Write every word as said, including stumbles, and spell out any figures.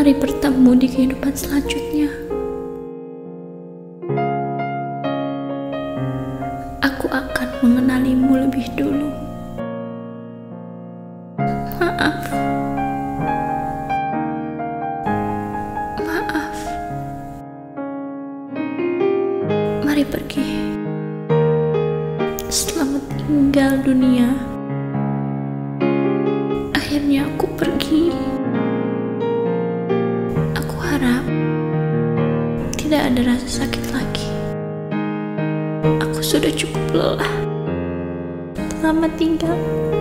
Mari bertemu di kehidupan selanjutnya. Aku akan mengenalimu lebih dulu. Maaf. Maaf. Mari pergi. Selamat tinggal dunia. Akhirnya aku pergi. Aku harap tidak ada rasa sakit lagi. Aku sudah cukup lelah. Selamat tinggal.